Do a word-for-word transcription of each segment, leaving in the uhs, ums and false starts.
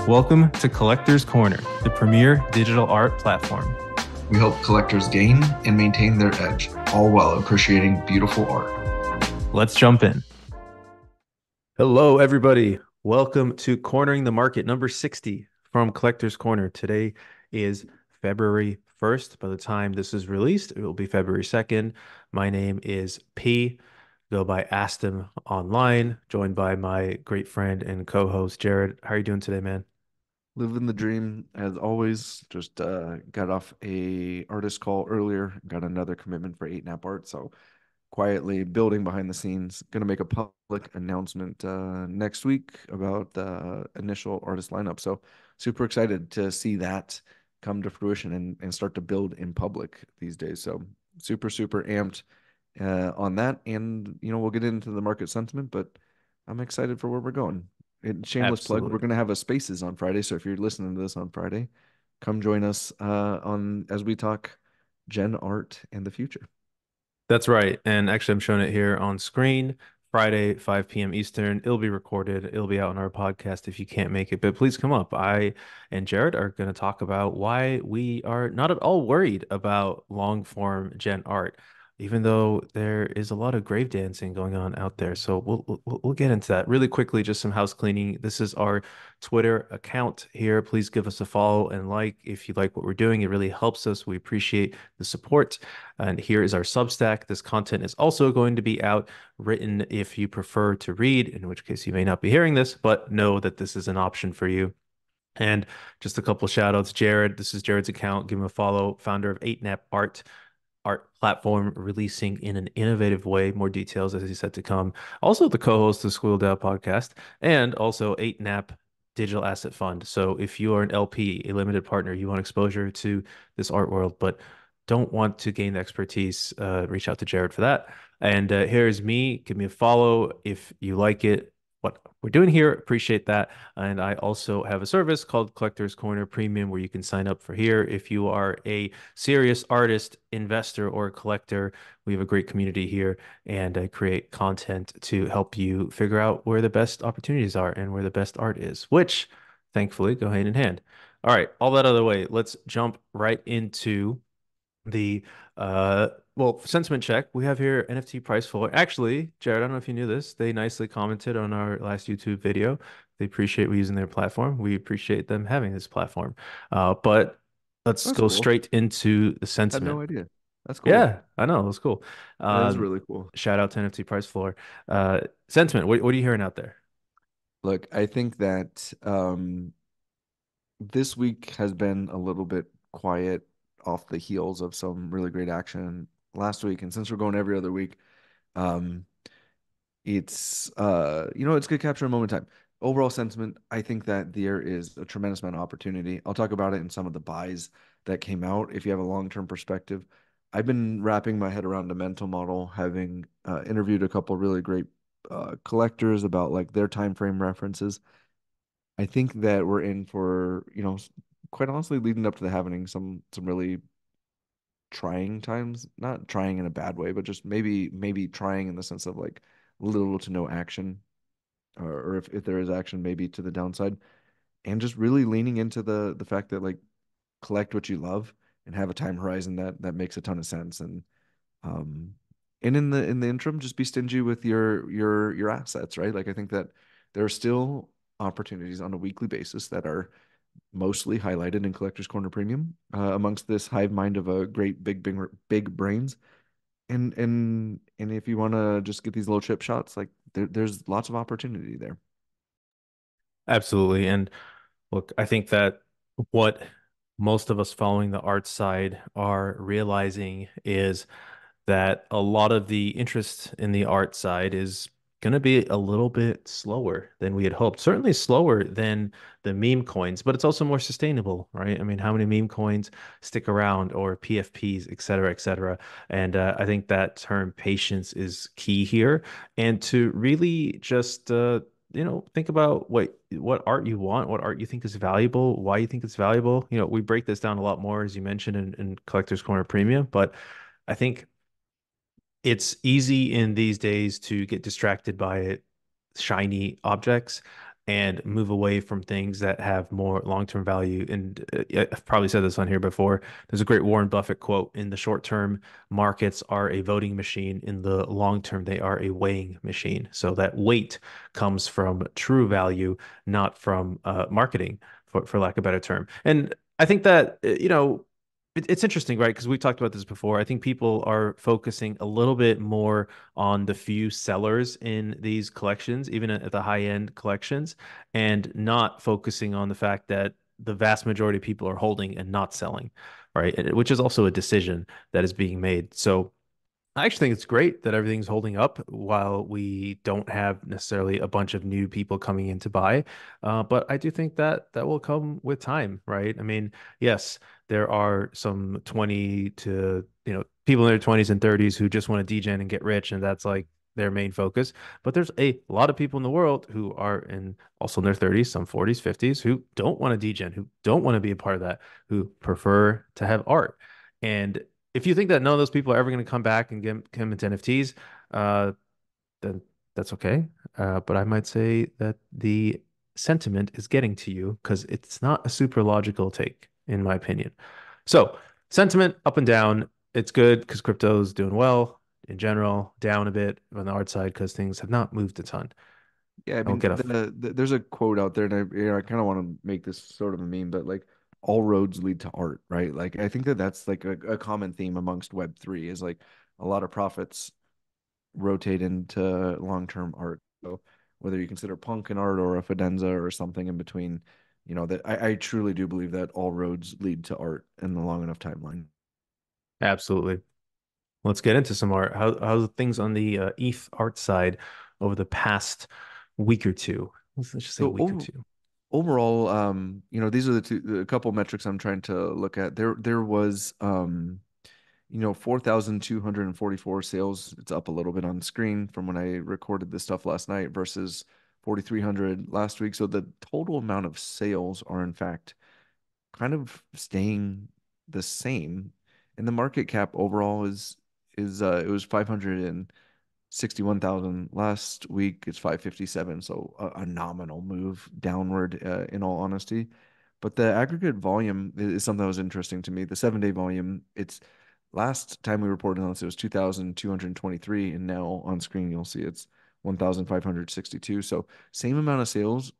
Welcome to Collector's Corner, the premier digital art platform. We help collectors gain and maintain their edge, all while appreciating beautiful art. Let's jump in. Hello, everybody. Welcome to Cornering the Market number sixty from Collector's Corner. Today is February first. By the time this is released, it will be February second. My name is P. Go by Aston online, joined by my great friend and co-host Jared. How are you doing today, man? Living the dream as always. Just uh, got off a artist call earlier. Got another commitment for eight nap art. So quietly building behind the scenes. Going to make a public announcement uh, next week about the initial artist lineup. So super excited to see that come to fruition and, and start to build in public these days. So super, super amped uh, on that. And, you know, we'll get into the market sentiment, but I'm excited for where we're going. And shameless plug, we're Absolutely. going to have a Spaces on Friday. So if you're listening to this on Friday, come join us uh, on as we talk gen art and the future. That's right. And actually, I'm showing it here on screen. Friday, five p m. Eastern. It'll be recorded. It'll be out on our podcast if you can't make it. But please come up. I and Jared are going to talk about why we are not at all worried about long form gen art, even though there is a lot of grave dancing going on out there. So we'll we'll, we'll get into that really quickly. Just some house cleaning. This is our Twitter account here. Please give us a follow and like if you like what we're doing. It really helps us. We appreciate the support. And here is our Substack. This content is also going to be out written if you prefer to read, in which case you may not be hearing this, but know that this is an option for you. And just a couple shout outs. Jared, this is Jared's account. Give him a follow. Founder of eight nap Art, art platform releasing in an innovative way. More details as he said to come. Also, the co-host of Squiggle Down podcast, and also eight nap Digital Asset Fund. So if you are an L P, a limited partner, you want exposure to this art world, but don't want to gain the expertise, uh, reach out to Jared for that. And uh, here's me. Give me a follow if you like it. What we're doing here, appreciate that. And I also have a service called Collector's Corner Premium where you can sign up for here. If you are a serious artist, investor, or collector, we have a great community here and I create content to help you figure out where the best opportunities are and where the best art is, which thankfully go hand in hand. All right, all that other way, let's jump right into the uh well sentiment check. We have here N F T price floor. Actually, Jared, I don't know if you knew this. They nicely commented on our last YouTube video. They appreciate we using their platform. We appreciate them having this platform. Uh, but let's That's go cool. straight into the Had sentiment. no idea. That's cool. Yeah, I know. That's cool. That is Um, really cool. shout out to N F T price floor. Uh, sentiment. What, what are you hearing out there? Look, I think that um, this week has been a little bit quiet off the heels of some really great action last week. And since we're going every other week, um, it's uh, you know, it's good capture a moment in time. Overall sentiment, I think that there is a tremendous amount of opportunity. I'll talk about it in some of the buys that came out. If you have a long-term perspective, I've been wrapping my head around a mental model, having uh, interviewed a couple really great uh, collectors about like their time frame references. I think that we're in for, you know, quite honestly, leading up to the happening, some some really trying times. Not trying in a bad way, but just maybe maybe trying in the sense of like little to no action, or, or if, if there is action, maybe to the downside, and just really leaning into the the fact that like collect what you love and have a time horizon that that makes a ton of sense. And um and in the in the interim, just be stingy with your your your assets, right? Like I think that there are still opportunities on a weekly basis that are mostly highlighted in Collector's Corner Premium uh, amongst this hive mind of a great big big big brains. And and and if you want to just get these little chip shots, like there, there's lots of opportunity there. Absolutely. And look, I think that what most of us following the art side are realizing is that a lot of the interest in the art side is going to be a little bit slower than we had hoped. Certainly slower than the meme coins, but it's also more sustainable, right? I mean, how many meme coins stick around or P F Ps, et cetera, et cetera. And uh, I think that term patience is key here. And to really just, uh, you know, think about what what art you want, what art you think is valuable, why you think it's valuable. You know, we break this down a lot more, as you mentioned in, in Collector's Corner Premium, but I think it's easy in these days to get distracted by shiny objects and move away from things that have more long-term value. And uh, I've probably said this on here before. There's a great Warren Buffett quote: in the short term, markets are a voting machine. In the long term, they are a weighing machine. So that weight comes from true value, not from uh, marketing, for, for lack of a better term. And I think that, uh, you know, it, it's interesting, right? Because we talked about this before. I think people are focusing a little bit more on the few sellers in these collections, even at the high end collections, and not focusing on the fact that the vast majority of people are holding and not selling, right? And- Which is also a decision that is being made. So I actually think it's great that everything's holding up while we don't have necessarily a bunch of new people coming in to buy. Uh, but I do think that that will come with time, right? I mean, yes, there are some twenty to, you know, people in their twenties and thirties who just want to degen and get rich, and that's like their main focus. But there's a lot of people in the world who are in also in their thirties, some forties, fifties, who don't want to degen, who don't want to be a part of that, who prefer to have art. And if you think that none of those people are ever going to come back and get come into N F Ts, uh, then that's okay. Uh, but I might say that the sentiment is getting to you because it's not a super logical take, in my opinion. So, sentiment up and down. It's good because crypto's doing well in general, down a bit on the art side because things have not moved a ton. Yeah, I I will mean, get a the, the there's a quote out there, and I you know, I kind of want to make this sort of a meme, but like all roads lead to art, right? Like I think that that's like a, a common theme amongst Web three is like a lot of profits rotate into long-term art. So whether you consider punk an art or a Fidenza or something in between, you know, that I, I truly do believe that all roads lead to art in the long enough timeline. absolutely. Let's get into some art. How how's things on the uh, E T H art side over the past week or two? Let's, let's just say So week or over, two. overall, um, you know, these are the two, a couple metrics I'm trying to look at. There, there was, um, you know, four thousand two hundred forty-four sales. It's up a little bit on screen from when I recorded this stuff last night versus forty-three hundred last week. So the total amount of sales are in fact kind of staying the same. And the market cap overall is is uh it was five hundred sixty-one thousand last week. It's five fifty-seven, so a, a nominal move downward, uh, in all honesty. But the aggregate volume is something that was interesting to me. The seven day volume, it's last time we reported on this, it was two thousand two hundred twenty-three, and now on screen you'll see it's one thousand five hundred sixty-two. So same amount of sales,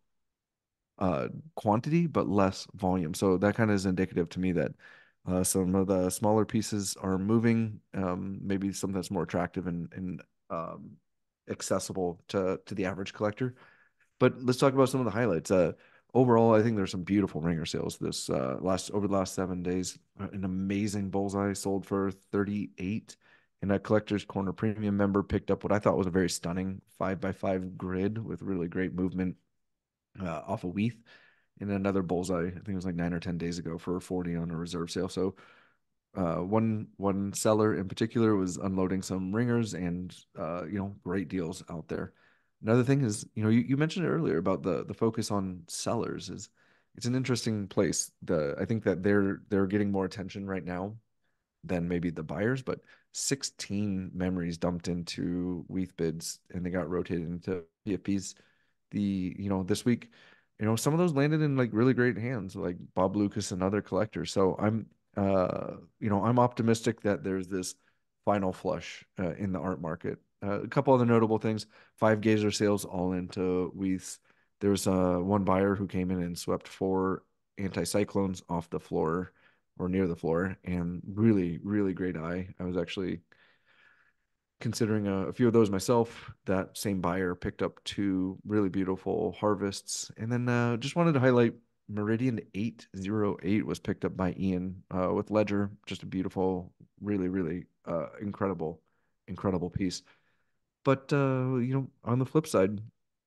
uh, quantity, but less volume. So that kind of is indicative to me that uh, some of the smaller pieces are moving, um, maybe something that's more attractive and, and um, accessible to, to the average collector. But let's talk about some of the highlights. Uh, overall, I think there's some beautiful ringer sales this uh, last over the last seven days. Uh, An amazing bullseye sold for thirty-eight, and a collector's corner premium member picked up what I thought was a very stunning five by five grid with really great movement uh, off of Weath, and another bullseye. I think it was like nine or ten days ago for forty on a reserve sale. So uh, one one seller in particular was unloading some ringers and uh, you know, great deals out there. Another thing is, you know, you, you mentioned it earlier about the the focus on sellers is it's an interesting place. The I think that they're they're getting more attention right now than maybe the buyers, but sixteen memories dumped into Weath bids and they got rotated into P F Ps the you know this week. You know, some of those landed in like really great hands, like Bob Lucas and other collectors. So I'm uh you know, I'm optimistic that there's this final flush uh, in the art market. Uh, a couple other notable things: five gazer sales all into Weaths. There was uh one buyer who came in and swept four anti-cyclones off the floor or near the floor, and really really great eye. I was actually considering a, a few of those myself. That same buyer picked up two really beautiful harvests. And then uh, just wanted to highlight Meridian eight oh eight was picked up by Ian uh, with Ledger. Just a beautiful, really, really uh, incredible, incredible piece. But, uh, you know, on the flip side,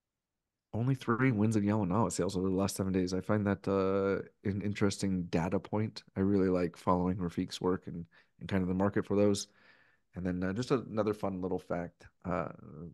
only three wins in yellow now at sales over the last seven days. I find that uh, an interesting data point. I really like following Rafiq's work and, and kind of the market for those. And then uh, just a, another fun little fact. Uh,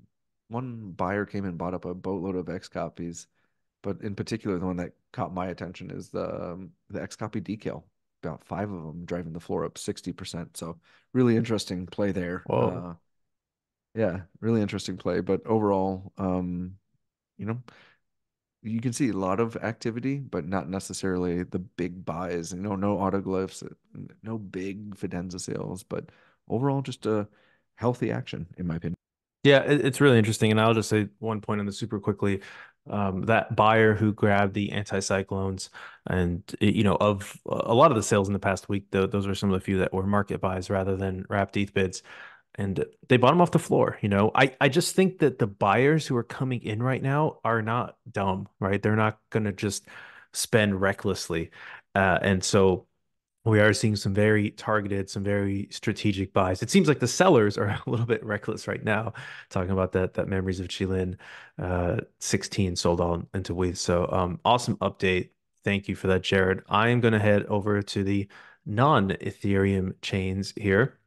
one buyer came and bought up a boatload of X copies, but in particular, the one that caught my attention is the um, the X copy decal. About five of them driving the floor up sixty percent. So really interesting play there. Whoa. Uh, yeah, really interesting play. But overall, um, you know, you can see a lot of activity, but not necessarily the big buys. You know, no autoglyphs, no big Fidenza sales, but overall just a healthy action, in my opinion. Yeah, it, it's really interesting. And I'll just say one point on this super quickly. Um, that buyer who grabbed the anti-cyclones and, you know, of a lot of the sales in the past week, though, those were some of the few that were market buys rather than wrapped E T H bids. And they bought them off the floor. You know, I, I just think that the buyers who are coming in right now are not dumb, right? They're not going to just spend recklessly. Uh, and so we are seeing some very targeted, some very strategic buys. It seems like the sellers are a little bit reckless right now, talking about that that Memories of Chilin uh, sixteen sold on into W E T H. So um, awesome update. Thank you for that, Jared. I am going to head over to the non-Ethereum chains here.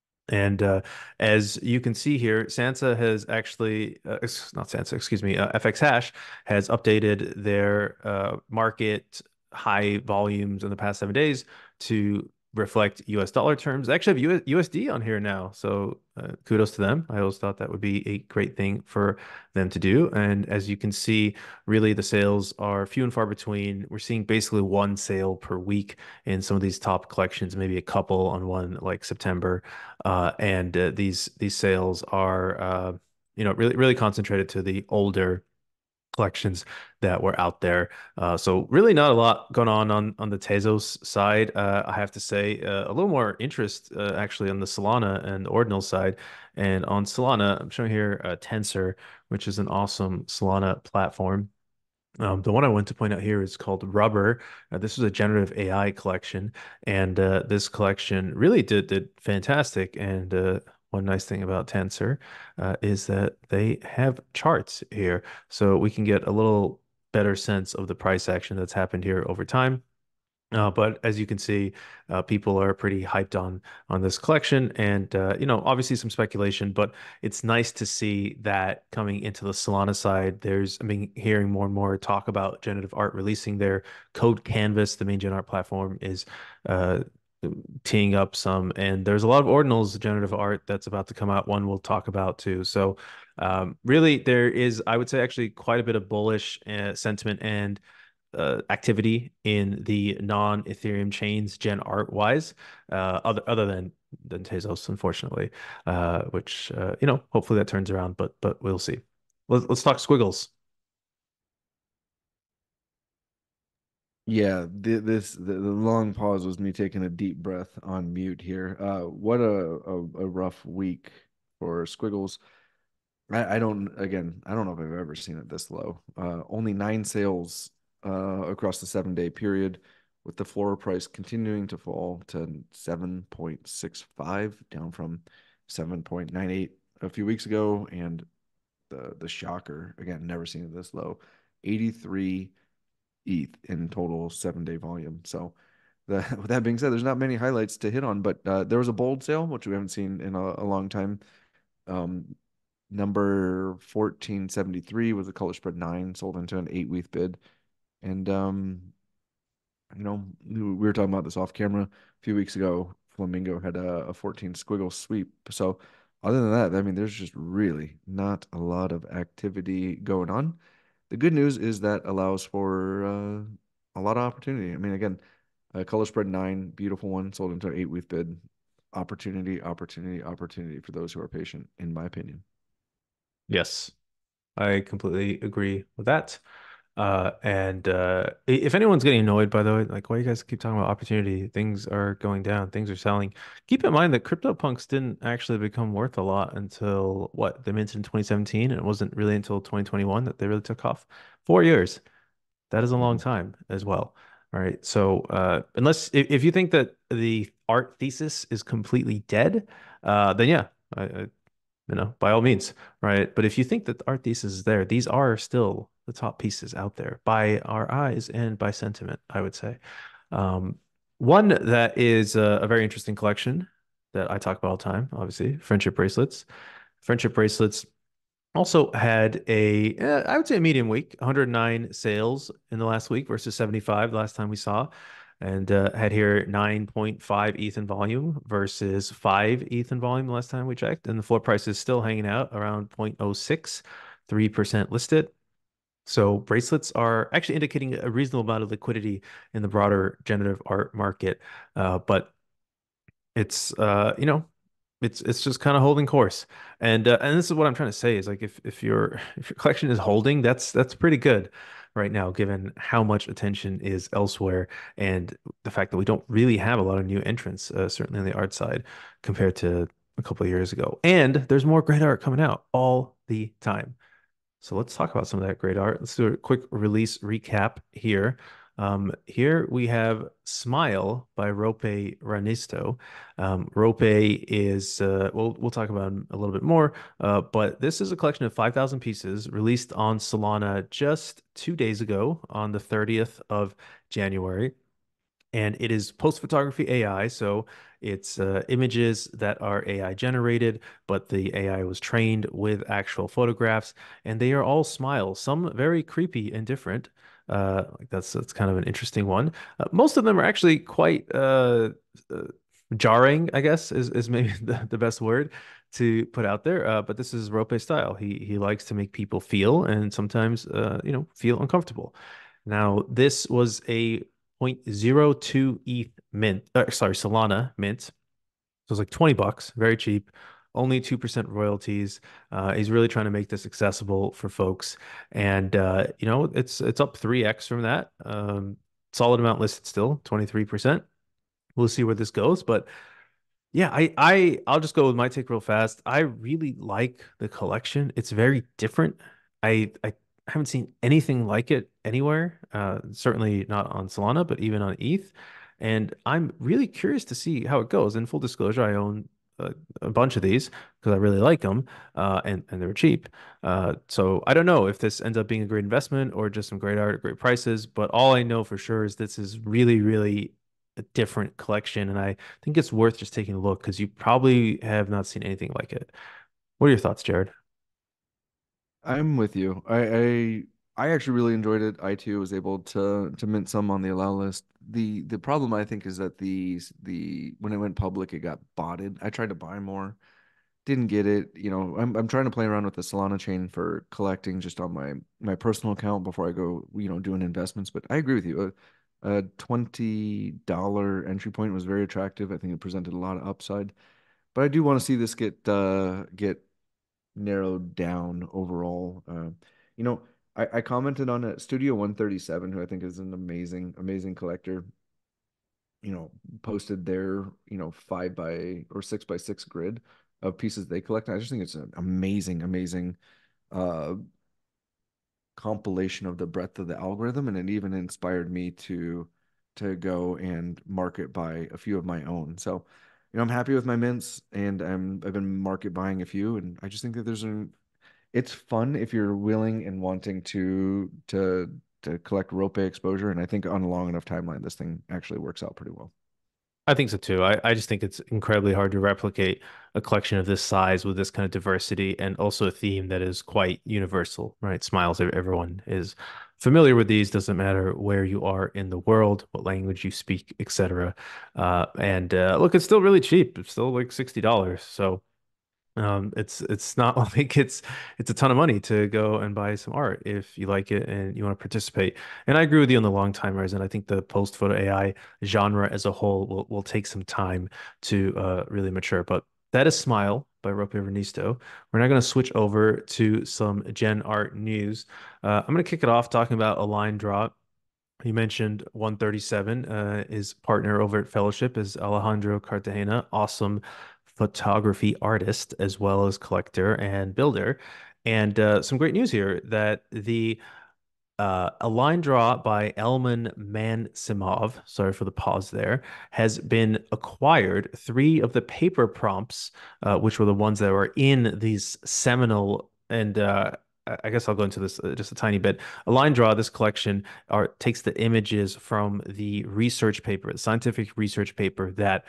And uh, as you can see here, Sansa has actually, uh, ex- not Sansa, excuse me, uh, F X Hash has updated their uh, market high volumes in the past seven days to reflect U S dollar terms. They actually have U S D on here now. So uh, kudos to them. I always thought that would be a great thing for them to do. And as you can see, really the sales are few and far between. We're seeing basically one sale per week in some of these top collections, maybe a couple on one like September. Uh, and uh, these these sales are uh, you know really really concentrated to the older collections that were out there. Uh, so really not a lot going on on on the Tezos side. Uh, I have to say uh, a little more interest uh, actually on the Solana and Ordinal side. And on Solana, I'm showing here uh, Tensor, which is an awesome Solana platform. Um, the one I want to point out here is called Rubber. Uh, this is a generative A I collection, and uh, this collection really did did fantastic. And uh, one nice thing about Tensor uh, is that they have charts here, so we can get a little better sense of the price action that's happened here over time. Uh, but as you can see, uh, people are pretty hyped on on this collection, and uh, you know, obviously some speculation, but it's nice to see that coming into the Solana side. There's, I mean, hearing more and more talk about generative art releasing their code canvas. The main gen art platform is uh, teeing up some, and there's a lot of ordinals generative art that's about to come out. One we'll talk about too. So, um, really, there is, I would say, actually quite a bit of bullish uh, sentiment and uh, activity in the non-Ethereum chains gen art wise, uh, other other than than Tezos, unfortunately, uh, which uh, you know, hopefully that turns around, but but we'll see. Let's let's talk squiggles. Yeah, th this the, the long pause was me taking a deep breath on mute here. Uh, what a, a, a rough week for Squiggles. I, I don't, again, I don't know if I've ever seen it this low. Uh, only nine sales uh, across the seven day period, with the floor price continuing to fall to seven point six five, down from seven point nine eight a few weeks ago. And the the shocker, again, never seen it this low, eighty-three E T H in total seven day volume. So, the, with that being said, there's not many highlights to hit on, but uh, there was a bold sale, which we haven't seen in a, a long time. Um, Number fourteen seventy-three was a color spread nine, sold into an eight week bid. And, um, you know, we were talking about this off camera a few weeks ago. Flamingo had a, a fourteen squiggle sweep. So, other than that, I mean, there's just really not a lot of activity going on. The good news is that allows for uh, a lot of opportunity. I mean, again, a color spread nine, beautiful one, sold into an eight week bid. Opportunity, opportunity, opportunity for those who are patient, in my opinion. Yes, I completely agree with that. Uh, and uh, if anyone's getting annoyed, by the way, like why you guys keep talking about opportunity, things are going down, things are selling. Keep in mind that CryptoPunks didn't actually become worth a lot until what they minted in twenty seventeen, and it wasn't really until twenty twenty-one that they really took off. Four years. That is a long Mhm. time as well. All right. So uh, unless if, if you think that the art thesis is completely dead, uh, then yeah, I, I you know, by all means, right? But if you think that the art thesis is there, these are still the top pieces out there by our eyes and by sentiment, I would say. Um, one that is a, a very interesting collection that I talk about all the time, obviously, friendship bracelets. Friendship bracelets also had a, uh, I would say a medium week, one hundred nine sales in the last week versus seventy-five the last time we saw. And uh, had here nine point five E T H in volume versus five E T H in volume the last time we checked. And the floor price is still hanging out around zero point zero six, three percent listed. So bracelets are actually indicating a reasonable amount of liquidity in the broader generative art market. Uh, but it's uh, you know, it's it's just kind of holding course. And uh, and this is what I'm trying to say is like if if your if your collection is holding, that's that's pretty good right now, given how much attention is elsewhere and the fact that we don't really have a lot of new entrants, uh, certainly on the art side, compared to a couple of years ago. And there's more great art coming out all the time. So let's talk about some of that great art. Let's do a quick release recap here. Um, here we have Smile by Rope Ranisto. Um, Rope is, uh, we'll, we'll talk about him a little bit more, uh, but this is a collection of five thousand pieces released on Solana just two days ago on the thirtieth of January. And it is post photography A I, so it's uh, images that are A I generated, but the A I was trained with actual photographs, and they are all smiles, some very creepy and different. Uh, like that's that's kind of an interesting one. Uh, most of them are actually quite uh, uh, jarring, I guess, is is maybe the, the best word to put out there. Uh, but this is Rope style. He he likes to make people feel and sometimes uh, you know, feel uncomfortable. Now, this was a zero point zero two E T H mint, uh, sorry, Solana mint. So it's like twenty bucks, very cheap, only two percent royalties. Uh, he's really trying to make this accessible for folks. And, uh, you know, it's it's up three x from that. Um, solid amount listed still, twenty-three percent. We'll see where this goes. But yeah, I I I'll just go with my take real fast. I really like the collection. It's very different. I I haven't seen anything like it anywhere. Uh, certainly not on Solana, but even on E T H. And I'm really curious to see how it goes. In full disclosure, I own a, a bunch of these because I really like them, uh, and and they're cheap. Uh, so I don't know if this ends up being a great investment or just some great art at great prices. But all I know for sure is this is really, really a different collection, and I think it's worth just taking a look because you probably have not seen anything like it. What are your thoughts, Jared? I'm with you. I, I I actually really enjoyed it. I too was able to to mint some on the allow list. The the problem I think is that the the when it went public, it got botted. I tried to buy more, didn't get it. You know, I'm I'm trying to play around with the Solana chain for collecting just on my my personal account before I go, you know, doing investments. But I agree with you. A, a twenty dollar entry point was very attractive. I think it presented a lot of upside. But I do want to see this get uh get narrowed down overall. Uh, you know, I, I commented on a Studio one thirty-seven, who I think is an amazing, amazing collector. You know, posted their, you know, five by or six by six grid of pieces they collect. And I just think it's an amazing, amazing uh compilation of the breadth of the algorithm, and it even inspired me to to go and market buy a few of my own. So, you know, I'm happy with my mints, and I'm I've been market buying a few, and I just think that there's a it's fun if you're willing and wanting to to to collect rope exposure, and I think on a long enough timeline, this thing actually works out pretty well. I think so too. I, I just think it's incredibly hard to replicate a collection of this size with this kind of diversity and also a theme that is quite universal, right? Smiles, ev- everyone is familiar with these, doesn't matter where you are in the world, what language you speak, et cetera. Uh, and uh, look, it's still really cheap. It's still like sixty dollars. So Um, it's it's not like it's it's a ton of money to go and buy some art if you like it and you want to participate. And I agree with you on the long timers, and I think the post photo A I genre as a whole will will take some time to uh, really mature. But that is Smile by Rope Vernisto. We're now going to switch over to some Gen Art news. Uh, I'm going to kick it off talking about a line draw. You mentioned one thirty-seven. Uh, his partner over at Fellowship is Alejandro Cartagena, awesome photography artist as well as collector and builder. And uh, some great news here that the uh, a line draw by Elman Mansimov, sorry for the pause there, has been acquired. Three of the paper prompts, uh, which were the ones that were in these seminal and uh, I guess I'll go into this uh, just a tiny bit. A line draw, this collection are takes the images from the research paper, the scientific research paper that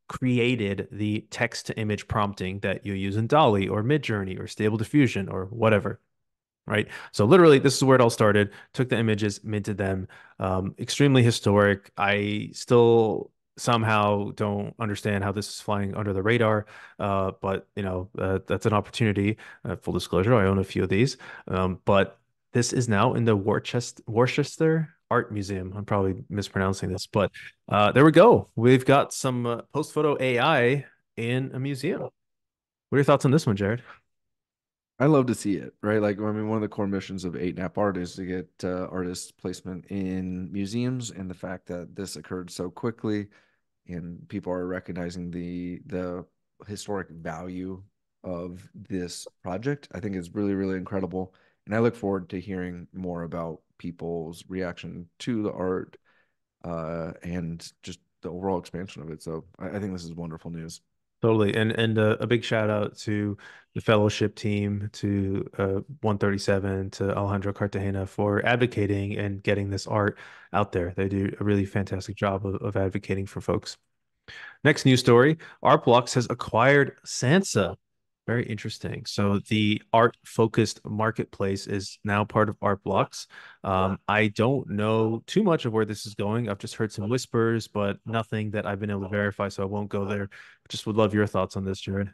created the text to image prompting that you use in Dolly or Midjourney or Stable Diffusion or whatever, right? So literally, this is where it all started. Took the images, minted them. Um, extremely historic. I still somehow don't understand how this is flying under the radar, uh, but you know uh, that's an opportunity. Uh, full disclosure, I own a few of these, um, but This is now in the Worcester Worcester Art Museum. I'm probably mispronouncing this, but uh, there we go. We've got some uh, post photo A I in a museum. What are your thoughts on this one, Jared? I love to see it, right? Like, I mean, one of the core missions of eight nap art is to get uh, artist placement in museums, and the fact that this occurred so quickly and people are recognizing the the historic value of this project, I think is really, really incredible. And I look forward to hearing more about people's reaction to the art uh, and just the overall expansion of it. So I, I think this is wonderful news. Totally. And and uh, a big shout out to the fellowship team, to uh, one thirty-seven, to Alejandro Cartagena for advocating and getting this art out there. They do a really fantastic job of, of advocating for folks. Next news story, Artblocks has acquired Sansa. Very interesting. So the art-focused marketplace is now part of Artblocks. Um, I don't know too much of where this is going. I've just heard some whispers, but nothing that I've been able to verify, so I won't go there. Just would love your thoughts on this, Jared.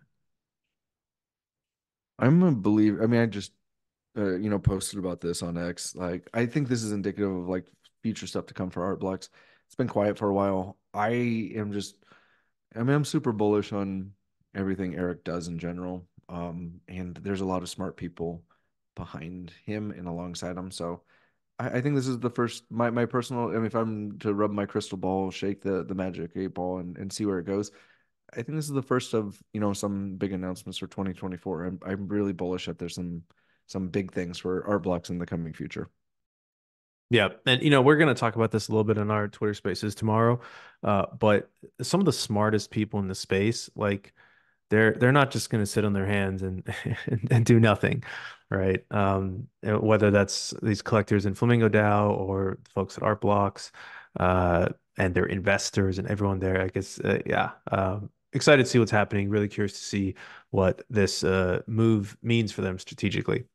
I'm a believer. I mean, I just uh, you know posted about this on X. Like, I think this is indicative of like future stuff to come for Art Blocks. It's been quiet for a while. I am just, I mean, I'm super bullish on everything Eric does in general. Um, and there's a lot of smart people behind him and alongside him. So I, I think this is the first, my my personal. I mean, if I'm to rub my crystal ball, shake the the magic eight ball, and and see where it goes. I think this is the first of, you know, some big announcements for twenty twenty-four. I'm I'm really bullish that there's some some big things for Art Blocks in the coming future. Yeah, and you know, we're going to talk about this a little bit in our Twitter Spaces tomorrow. Uh, but some of the smartest people in the space, like they're they're not just going to sit on their hands and, and and do nothing, right? Um, uh, whether that's these collectors in Flamingo DAO or folks at Art Blocks, uh, and their investors and everyone there. I guess, uh, yeah. Um, excited to see what's happening. Really curious to see what this uh, move means for them strategically.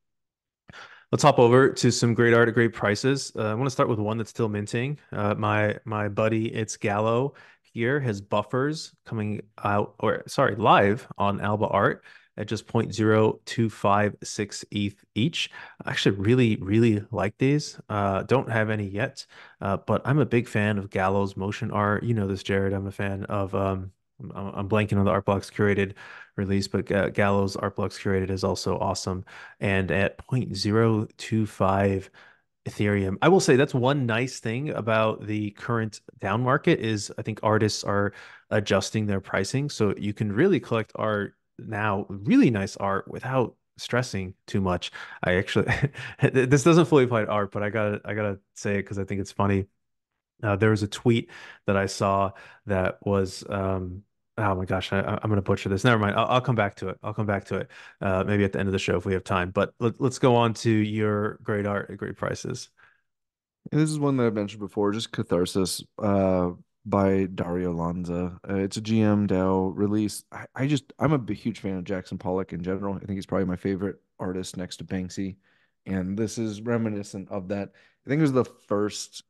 Let's hop over to some great art at great prices. Uh, I want to start with one that's still minting. Uh, my my buddy, it's Gallo here, has buffers coming out, or sorry, live on Alba Art at just zero point zero two five six E T H each. I actually really, really like these. Uh, don't have any yet, uh, but I'm a big fan of Gallo's motion art. You know this, Jared. I'm a fan of um, I'm, I'm blanking on the Artblocks curated release, but uh, Gallo's Artblocks curated is also awesome. And at zero point zero two five Ethereum, I will say that's one nice thing about the current down market is I think artists are adjusting their pricing. So you can really collect art now, really nice art without stressing too much. I actually this doesn't fully apply to art, but I gotta I gotta say it because I think it's funny. Uh, there was a tweet that I saw that was, um, oh my gosh, I, I'm going to butcher this. Never mind. I'll, I'll come back to it. I'll come back to it. Uh, maybe at the end of the show if we have time. But let, let's go on to your great art at great prices. And this is one that I've mentioned before, just Catharsis uh, by Dario Lanza. Uh, it's a G M DAO release. I, I just, I'm a big, huge fan of Jackson Pollock in general. I think he's probably my favorite artist next to Banksy. And this is reminiscent of that. I think it was the first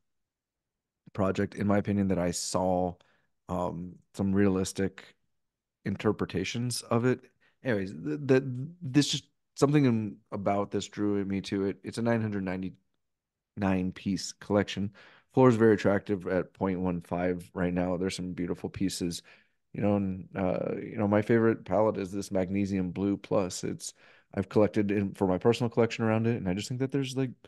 project, in my opinion, that I saw um, some realistic interpretations of it. Anyways, that th this just something in, about this drew me to it. It's a nine hundred ninety-nine piece collection. Floor is very attractive at zero point one five right now. There's some beautiful pieces, you know, and uh, you know, my favorite palette is this magnesium blue plus. It's I've collected in for my personal collection around it, and I just think that there's like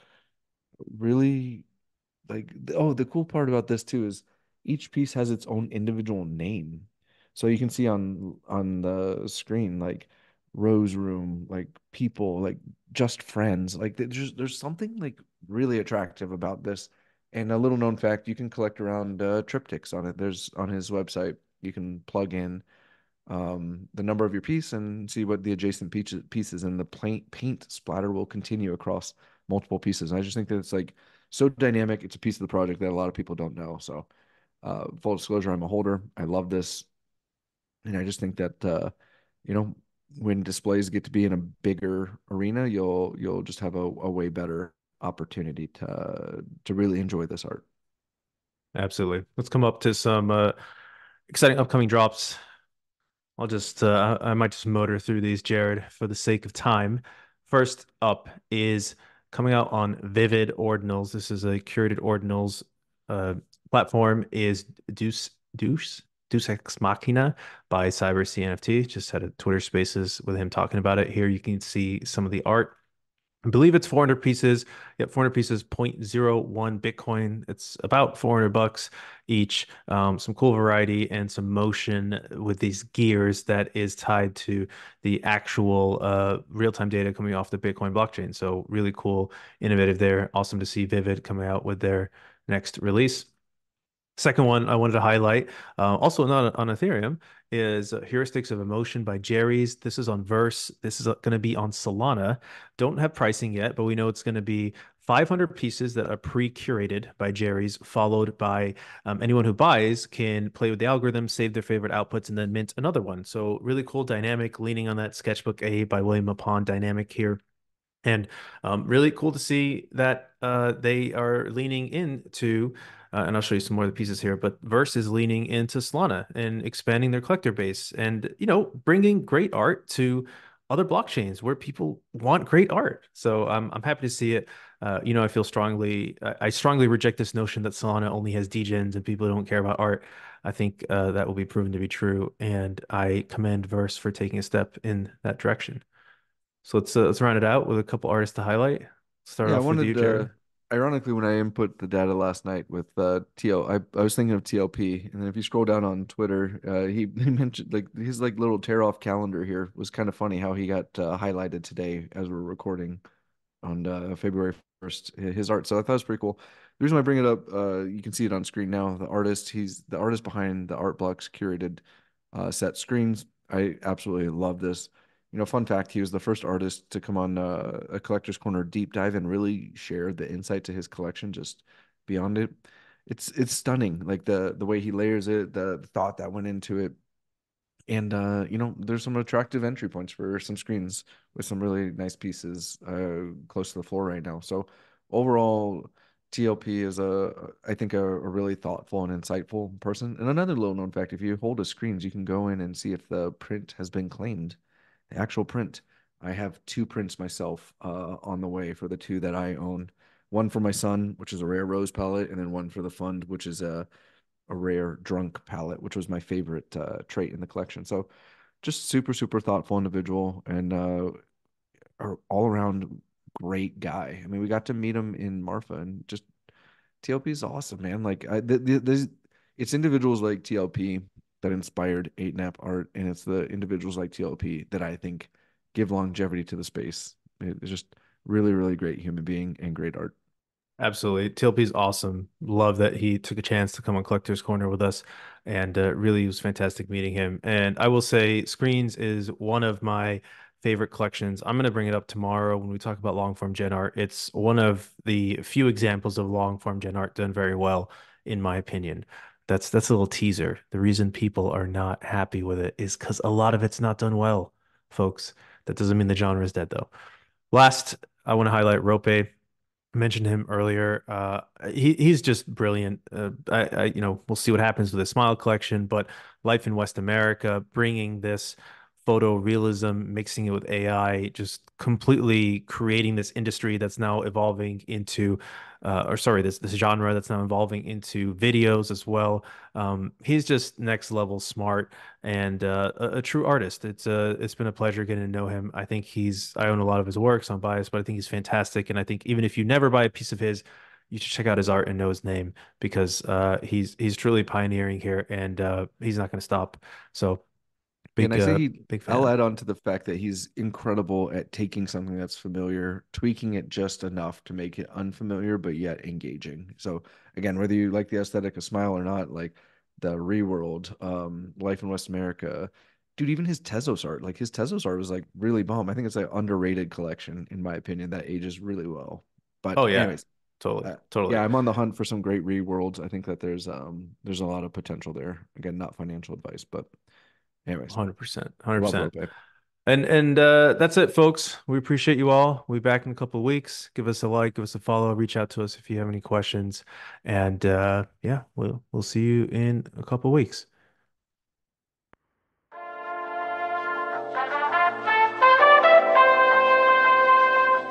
really like oh the cool part about this too is each piece has its own individual name, so you can see on on the screen like rose room, like people, like just friends, like there's there's something like really attractive about this. And a little known fact, you can collect around uh, triptychs on it. There's on his website you can plug in um, the number of your piece and see what the adjacent pieces pieces and the paint paint splatter will continue across multiple pieces. And I just think that it's like so dynamic. It's a piece of the project that a lot of people don't know. So, uh, full disclosure, I'm a holder. I love this, and I just think that uh, you know, when displays get to be in a bigger arena, you'll you'll just have a, a way better opportunity to to really enjoy this art. Absolutely. Let's come up to some uh, exciting upcoming drops. I'll just, uh, I I might just motor through these, Jared, for the sake of time. First up is coming out on Vivid Ordinals. This is a curated Ordinals uh, platform. Is Deuce Deuce Deus Ex Machina by Cyber C N F T. Just had a Twitter Spaces with him talking about it. Here you can see some of the art. I believe it's four hundred pieces. Yep, four hundred pieces, zero point zero one Bitcoin. It's about four hundred bucks each. Um, some cool variety and some motion with these gears that is tied to the actual uh, real-time data coming off the Bitcoin blockchain. So really cool, innovative there. Awesome to see Vivid coming out with their next release. Second one I wanted to highlight, uh, also not on Ethereum, is uh, Heuristics of Emotion by Jerry's. This is on Verse. This is going to be on Solana. Don't have pricing yet, but we know it's going to be five hundred pieces that are pre-curated by Jerry's, followed by um, anyone who buys can play with the algorithm, save their favorite outputs, and then mint another one. So really cool dynamic, leaning on that Sketchbook A by William Apon dynamic here. And um, really cool to see that uh, they are leaning into, uh, and I'll show you some more of the pieces here, but Verse is leaning into Solana and expanding their collector base and, you know, bringing great art to other blockchains where people want great art. So I'm, I'm happy to see it. Uh, you know, I feel strongly, I, I strongly reject this notion that Solana only has degens and people don't care about art. I think uh, that will be proven to be true. And I commend Verse for taking a step in that direction. So let's uh, let's round it out with a couple artists to highlight. Start Yeah, I off with you, wanted uh Jared. ironically when I input the data last night with uh T L I I was thinking of T L P, and then if you scroll down on Twitter, uh he, he mentioned like his like little tear off calendar here was kind of funny how he got uh, highlighted today as we're recording on uh, February first, his art. So I thought it was pretty cool. The reason I bring it up, uh, you can see it on screen now. The artist, he's the artist behind the Artblocks curated uh, set screens. I absolutely love this. You know, fun fact, he was the first artist to come on uh, a Collector's Corner deep dive and really share the insight to his collection just beyond it. It's it's stunning, like the the way he layers it, the thought that went into it, and uh, you know, there's some attractive entry points for some screens with some really nice pieces uh, close to the floor right now. So overall, T L P is a, I think, a, a really thoughtful and insightful person. And another little known fact, if you hold a screens, you can go in and see if the print has been claimed, the actual print. I have two prints myself uh, on the way for the two that I own. One for my son, which is a rare rose palette, and then one for the fund, which is a a rare drunk palette, which was my favorite uh, trait in the collection. So just super, super thoughtful individual and uh, all around great guy. I mean, we got to meet him in Marfa and just T L P is awesome, man. Like, I, th th there's, it's individuals like T L P that inspired eight nap art, and it's the individuals like T L P that I think give longevity to the space. It's just really, really great human being and great art. Absolutely. T L P's awesome. Love that he took a chance to come on Collector's Corner with us. And uh, really was fantastic meeting him. And I will say Screens is one of my favorite collections. I'm going to bring it up tomorrow when we talk about long form gen art. It's one of the few examples of long form gen art done very well, in my opinion. That's that's a little teaser. The reason people are not happy with it is because a lot of it's not done well, folks. That doesn't mean the genre is dead, though. Last, I want to highlight Rope mentioned him earlier. Uh, he he's just brilliant. Uh, I, I you know we'll see what happens with the Smile collection, but Life in West America, bringing this photorealism, mixing it with A I, just completely creating this industry that's now evolving into, uh, or sorry, this this genre that's now evolving into videos as well. Um, he's just next level smart and uh, a, a true artist. It's uh, it's been a pleasure getting to know him. I think he's I own a lot of his works. I'm biased, but I think he's fantastic. And I think even if you never buy a piece of his, you should check out his art and know his name because uh, he's he's truly pioneering here, and uh, he's not going to stop. So Yeah, and big I say uh, he, big I'll fan. add on to the fact that he's incredible at taking something that's familiar, tweaking it just enough to make it unfamiliar, but yet engaging. So again, whether you like the aesthetic of Smile or not, like the Reworld, um, Life in West America, dude, even his Tezos art, like his Tezos art was like really bomb. I think it's an underrated collection, in my opinion, that ages really well. Oh But yeah, anyways, totally, uh, totally, yeah, I'm on the hunt for some great Reworlds. I think that there's um there's a lot of potential there. Again, not financial advice, but anyways. one hundred percent, Love one hundred percent. Rope. And and uh, that's it, folks. We appreciate you all. We'll be back in a couple of weeks. Give us a like, give us a follow, reach out to us if you have any questions. And uh, yeah, we'll we'll see you in a couple of weeks.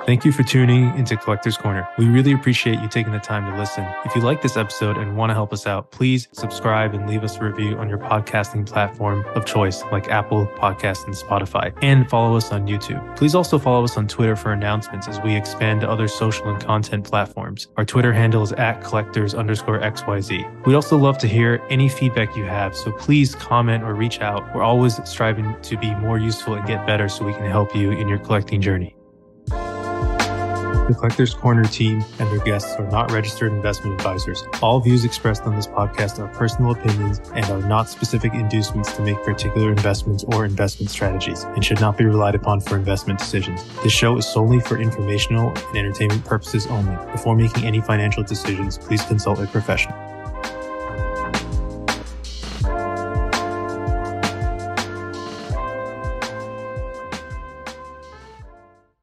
Thank you for tuning into Collector's Corner. We really appreciate you taking the time to listen. If you like this episode and want to help us out, please subscribe and leave us a review on your podcasting platform of choice like Apple Podcasts and Spotify, and follow us on YouTube. Please also follow us on Twitter for announcements as we expand to other social and content platforms. Our Twitter handle is at collectors underscore XYZ. We'd also love to hear any feedback you have, so please comment or reach out. We're always striving to be more useful and get better so we can help you in your collecting journey. The Collector's Corner team and their guests are not registered investment advisors. All views expressed on this podcast are personal opinions and are not specific inducements to make particular investments or investment strategies, and should not be relied upon for investment decisions. This show is solely for informational and entertainment purposes only. Before making any financial decisions, please consult a professional.